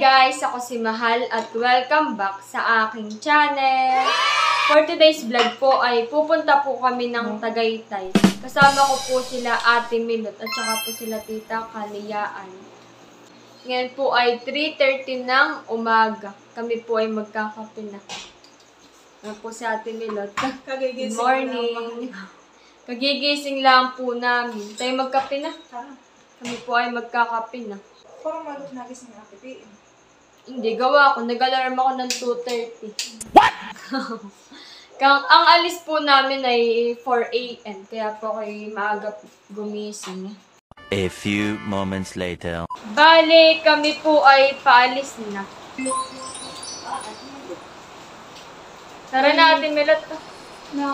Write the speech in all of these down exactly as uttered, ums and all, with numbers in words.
guys! Ako si Mahal at welcome back sa aking channel. For today's vlog po ay pupunta po kami ng Tagaytay. Kasama ko po sila Ate Milot at saka po sila Tita Kaliyaan. Ngayon po ay three thirty ng umaga. Kami po ay magkakape na. Ano po si Ate Milot? Good morning! Kagigising lang po namin. Tayo magkape na. Kami po ay magkakape na. Parang magot nagising na kapitiin. Hindi, gawa ako. Nag-alarm ako ng two thirty. What? Kang, ang alis po namin ay four A M Kaya po kayo maaga gumising. A few moments later. Bale, kami po ay paalis na. Tara natin, Milot. Na...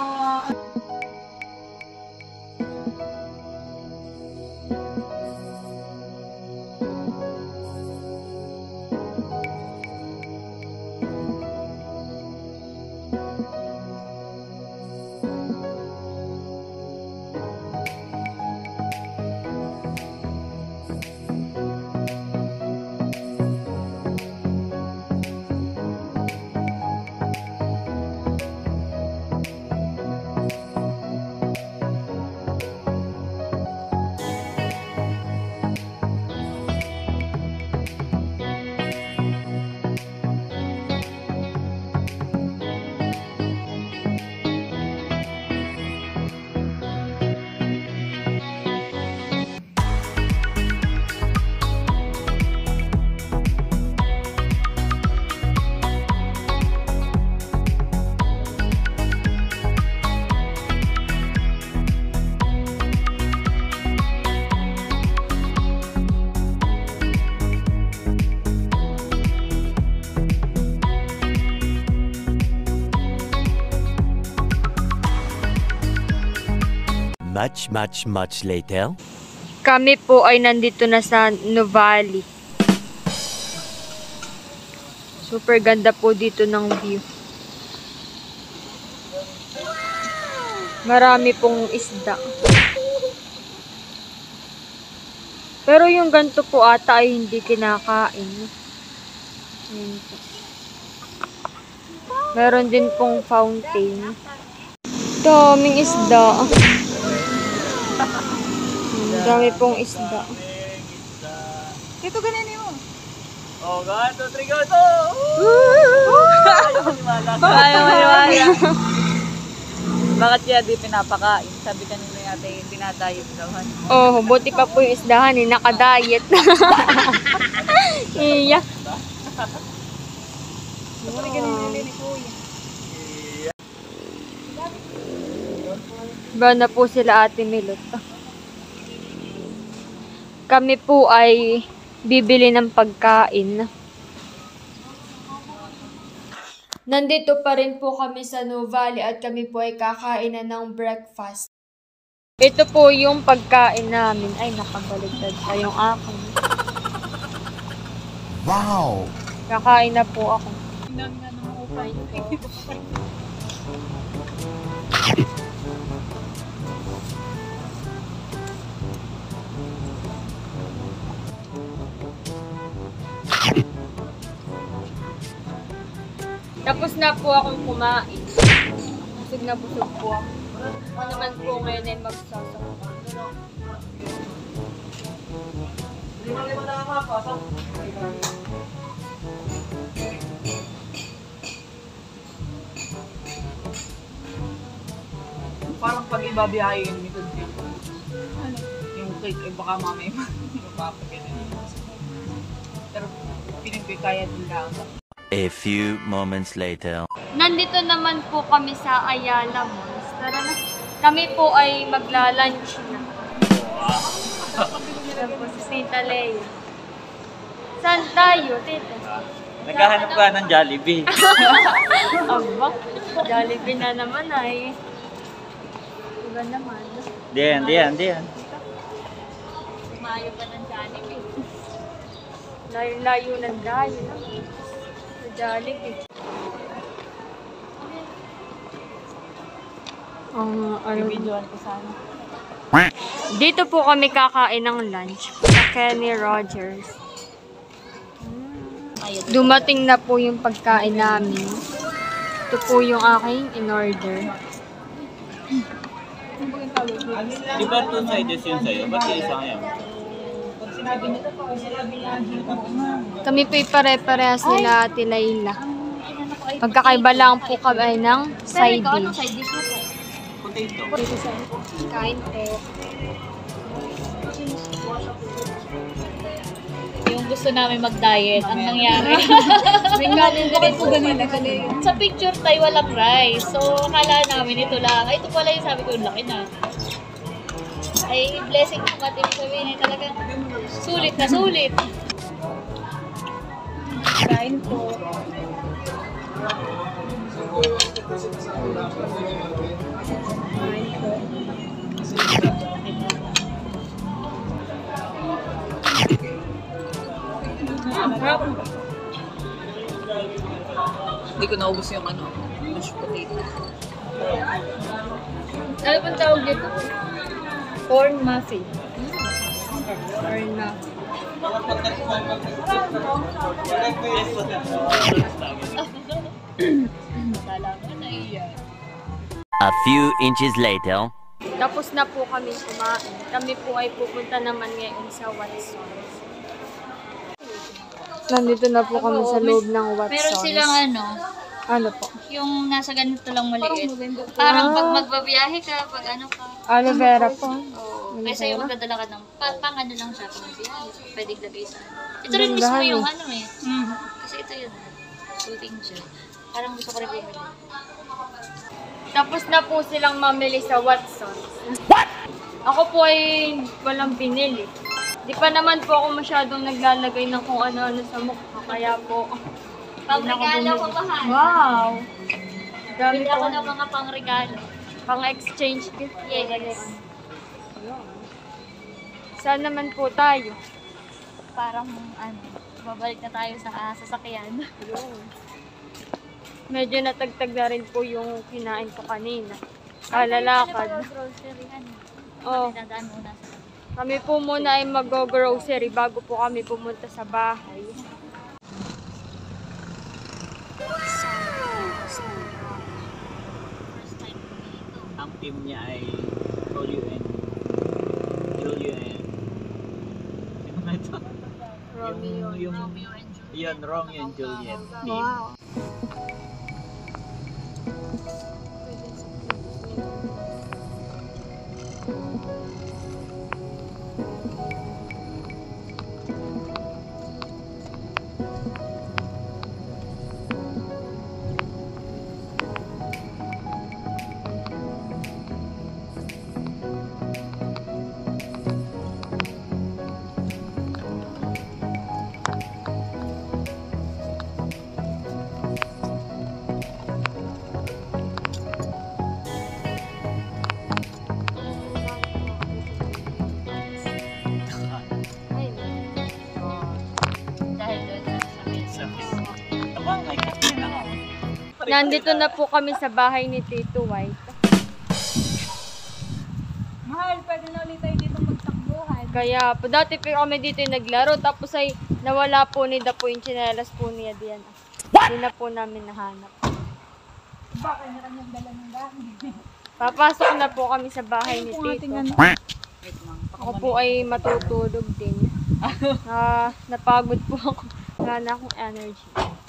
Much, much, much later. Kami po ay nandito na sa Nuvali. Super ganda po dito ng view. Marami pong isda. Pero yung ganito po ata ay hindi kinakain. Ayan po. Meron din pong fountain. Daming isda. Dami pong isda. Ito ganyan mo. Oh, one, two, three, go to! Ayaw maniwala. Ayaw maniwala. Bakit kaya di pinapakain? Sabi kanina natin yung dinadayot naman. Oh, buti pa po yung isdahan eh. Nakadayet. Iya. Ito rin ganyan ni Kuya. Ba na po sila Ate Milot. Kami po ay bibili ng pagkain. Nandito pa rin po kami sa Nuvali at kami po ay kakain na ng breakfast. Ito po yung pagkain namin. Ay, nakabaligtad pa yung akin. Wow! Kakain na po ako. Hindi nga naman upay. Tapos na po akong kumain. Busog na busog po ako. Ako naman po ngayon ay magsasakot. Parang pag ibabiyahin nito dito. Ano? Yung cake ay baka mamay mapapagyan. Pero piling ko kaya din lang. A few moments later. Nandito naman po kami sa Ayala Malls. Tara na. Kami po ay magla-lunch na. Tapos si Tita Lea. Saan tayo, Tita? Naghahanap ka ng Jollibee. Aba, Jollibee na naman ay. Iba naman. Diyan, diyan, diyan. Mayo pa ng Jollibee. Layo-layo ng dayo. Sa Jollibee. Ang ano, Videoan ko sana. dito po kami kakain ng lunch sa Kenny Rogers. Ay, Iya. Dumating na po yung pagkain namin. Ito po yung aking in-order. Di ba two sides yun sa'yo? Ba't yung isa ngayon? Kami po pare-parehas nila Ate Layla. Magkakaiba lang po kami ng side dish. Side dish na po. Potato. Kain po. Yung gusto namin mag-diet, ang nangyari. May kanin din po ganito. Sa picture tayo walang rice. So, akala namin ito lang. Ay, ito pala yung sabi ko, yung laki na. Ay, blessing po at ibig sabihin ay talagang sulit na sulit. Kain po. Hindi ko naubos yung ano, mashed potato. Ano pong tawag dito? Corn muffin. Or na. Kala mo na iyan. A few inches later. Tapos na po kami kumain. Kami po ay pupunta naman ngayon sa Watsons. Nandito na po kami sa loob ng Watsons. Meron silang ano, Ano po? yung nasa ganito lang maliit. Parang pag magbabiyahe ka, pag ano ka. Aloe vera po. Oo. Kaysa yung magdadala ka ng, pa, pang ano lang siya, pang biyahe. Pwedeng lagay sa ito rin mismo Dahan yung eh. ano eh. Kasi ito yun. Shooting siya. Parang gusto ko rin bumili. Tapos na po silang mamili sa Watsons. What? Ako po ay walang binili. Di pa naman po ako masyadong naglalagay ng kung ano-ano sa mukha. Kaya po, Pang-regalo ko mahal. wow! Dami Bili ako po. ng mga pang-regalo. Pang-exchange gift. Yes. Saan naman po tayo? Parang ano, babalik na tayo sa uh, sasakyan. Medyo natagtag na rin po yung kinain ko kanina. Kalalakad. Grocery ano. Oh, Dinadaan muna sa kami po muna ay mag-grocery bago po kami pumunta sa bahay. first time ko dito. Ang team niya ay Rolio and Julio and... Sino nga ito? Romeo. Yung, yung, Romeo and Juliet. yun, Romeo and Juliet team. Wow. Dahil doon sa Abang, may kasi na ako. Nandito na po kami sa bahay ni Tito White. Mahal, pwede na ulit tayo dito magtakbuhan. Kaya po, dati po kami dito yung naglaro. Tapos ay nawala po ni Da po yung tsinelas po niya diyan. Hindi na po namin nahanap. Baka na kanyang dala ng dami. Papasok na po kami sa bahay ni Kung ating Tito. ano, Ako po ay matutulog din. Ah, napagod po ako. Wala na akong energy.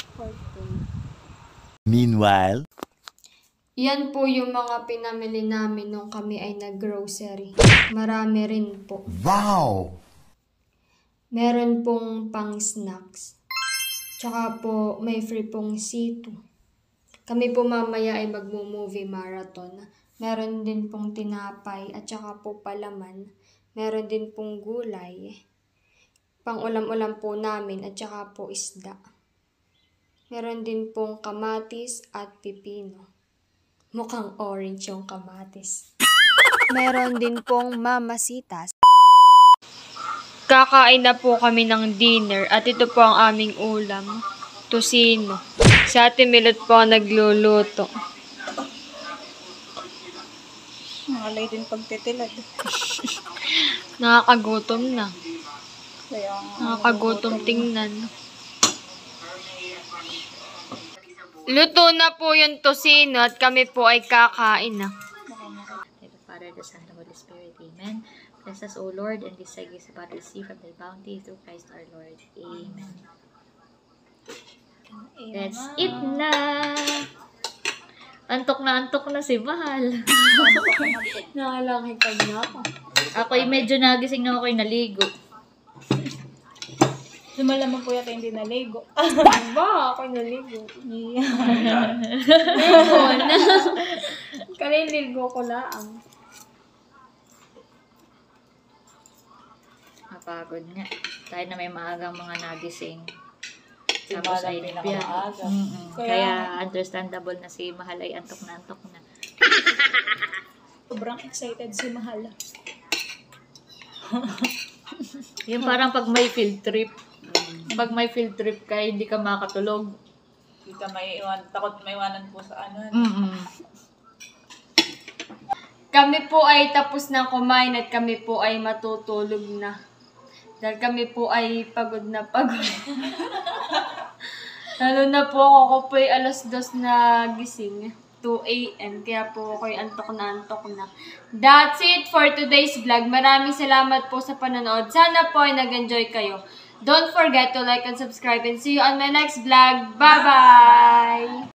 Meanwhile. Yan po yung mga pinamili namin nung kami ay nag-grocery. Marami rin po. Wow! Meron pong pang snacks. Tsaka po may free pong C two. Kami po mamaya ay magmo-movie marathon. Meron din pong tinapay at tsaka po palaman. Meron din pong gulay. Pang ulam-ulam po namin at tsaka po isda. Meron din pong kamatis at pipino. Mukhang orange yung kamatis. Meron din pong mamasitas. Kakain na po kami ng dinner at ito po ang aming ulam. Tosino. Si Ate Milot po ang nagluluto. Malay din pagtitilad. Nakakagutom na. Kaya Nakakagutom tingnan. Luto na po yung tosino at kami po ay kakain na. Name of the Father, the Son, the Holy Spirit. Amen. Bless us, O Lord, and this I give about receive from thy bounty through Christ our Lord. Amen. Let's eat na! Antok na antok na si Mahal. Nakalangitag na ako. Ako'y medyo nagising na ako'y naligo. Lumalaman po yata hindi naligo. Ba, ako'y naligo. Yeah. Ligo na. Kaliligo ko lang. Napagod nga. Tayo na may maagang mga nagising. Si Tapos Mahal ay ang biya. pinakamaaga. Mm-mm. Kaya- Kaya understandable na si Mahal ay antok na antok na. Sobrang excited si Mahal. Yung parang pag may field trip. Pag may field trip ka, hindi ka makatulog. Hindi ka may iwan, takot may iwanan po sa ano. Mm-mm. Kami po ay tapos na kumain at kami po ay matutulog na. Dahil kami po ay pagod na pagod. Lalo na po ako, ako po ay alas dos na gising. two a.m. Kaya po ako'y antok na antok na. That's it for today's vlog. Maraming salamat po sa panonood. Sana po ay nag-enjoy kayo. Don't forget to like and subscribe and see you on my next vlog. Bye-bye!